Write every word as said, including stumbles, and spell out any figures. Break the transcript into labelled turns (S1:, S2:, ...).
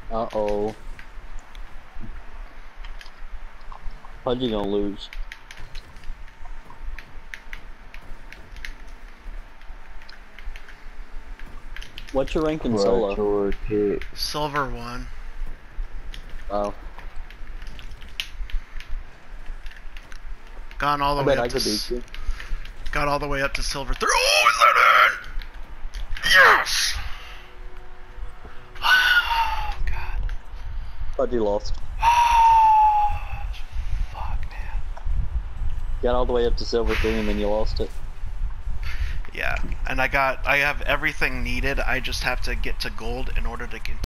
S1: Uh-oh. Pudgy gonna lose. What's your rank in solo?
S2: Your pit.
S3: Silver one.
S1: Oh.
S3: Gone all the
S1: I
S3: way
S1: bet
S3: up
S1: I
S3: to
S1: could
S3: s-
S1: beat you.
S3: got all the way up to silver three. Oh, is that it? Yes. Oh, God.
S1: Pudgy lost.
S3: Fuck, man.
S1: Got all the way up to silver three and then you lost it.
S3: Yeah, and I got I have everything needed. I just have to get to gold in order to continue.